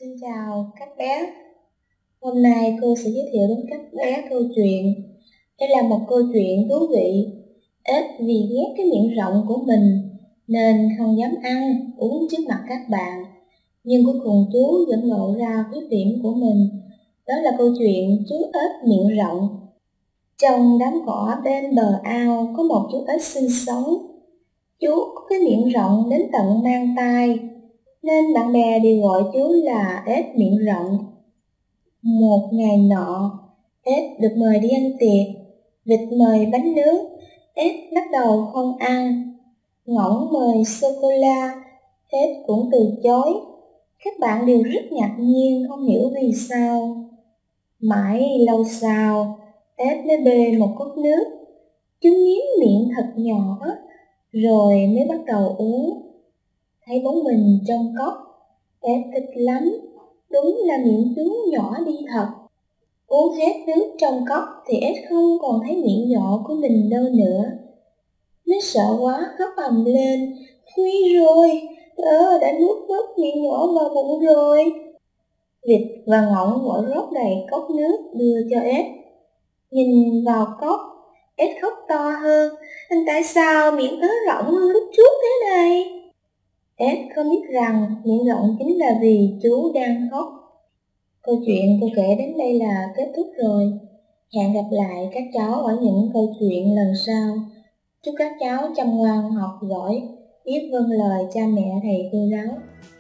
Xin chào các bé. Hôm nay cô sẽ giới thiệu đến các bé câu chuyện. Đây là một câu chuyện thú vị. Ếch vì ghét cái miệng rộng của mình nên không dám ăn, uống trước mặt các bạn. Nhưng cuối cùng chú vẫn lộ ra khuyết điểm của mình. Đó là câu chuyện chú ếch miệng rộng. Trong đám cỏ bên bờ ao có một chú ếch sinh sống. Chú có cái miệng rộng đến tận mang tai, nên bạn bè đều gọi chú là ếch miệng rộng. Một ngày nọ, ếch được mời đi ăn tiệc. Vịt mời bánh nướng, ếch lắc đầu không ăn. Ngỗng mời sô-cô-la, ếch cũng từ chối. Các bạn đều rất ngạc nhiên không hiểu vì sao. Mãi lâu sau, ếch mới bê một cốc nước. Chú miếm miệng thật nhỏ, rồi mới bắt đầu uống. Thấy bóng mình trong cốc, ếch thích lắm, đúng là miệng chú nhỏ đi thật. Uống hết nước trong cốc thì ếch không còn thấy miệng nhỏ của mình đâu nữa. Nó sợ quá khóc ầm lên, nguy rồi, tớ đã nuốt mất miệng nhỏ vào bụng rồi. Vịt và ngỗng vội rót đầy cốc nước đưa cho ếch. Nhìn vào cốc, ếch khóc to hơn, tại sao miệng tớ rộng hơn lúc trước thế này? Ếch không biết rằng miệng rộng chính là vì chú đang khóc. Câu chuyện cô kể đến đây là kết thúc rồi. Hẹn gặp lại các cháu ở những câu chuyện lần sau. Chúc các cháu chăm ngoan học giỏi, biết vâng lời cha mẹ thầy cô giáo.